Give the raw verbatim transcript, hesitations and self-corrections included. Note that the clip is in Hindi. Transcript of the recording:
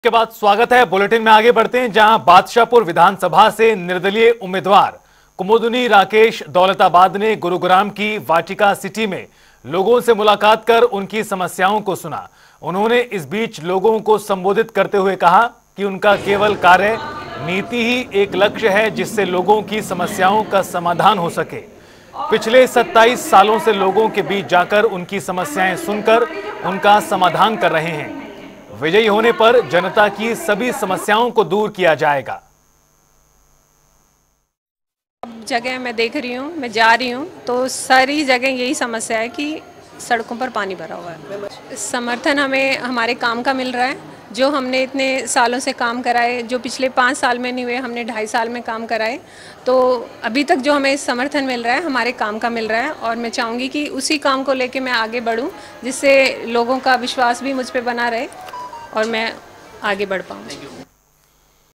के बाद स्वागत है। बुलेटिन में आगे बढ़ते हैं, जहां बादशाहपुर विधानसभा से निर्दलीय उम्मीदवार कुमुदनी राकेश दौलताबाद ने गुरुग्राम की वाटिका सिटी में लोगों से मुलाकात कर उनकी समस्याओं को सुना। उन्होंने इस बीच लोगों को संबोधित करते हुए कहा कि उनका केवल कार्य नीति ही एक लक्ष्य है जिससे लोगों की समस्याओं का समाधान हो सके। पिछले सत्ताईस सालों से लोगों के बीच जाकर उनकी समस्याएं सुनकर उनका समाधान कर रहे हैं। विजयी होने पर जनता की सभी समस्याओं को दूर किया जाएगा। अब जगह मैं देख रही हूँ, मैं जा रही हूँ तो सारी जगह यही समस्या है कि सड़कों पर पानी भरा हुआ है। समर्थन हमें हमारे काम का मिल रहा है, जो हमने इतने सालों से काम कराए, जो पिछले पाँच साल में नहीं हुए हमने ढाई साल में काम कराए, तो अभी तक जो हमें समर्थन मिल रहा है हमारे काम का मिल रहा है। और मैं चाहूँगी कि उसी काम को लेके मैं आगे बढ़ूँ, जिससे लोगों का विश्वास भी मुझ पर बना रहे और मैं आगे बढ़ पाऊँ।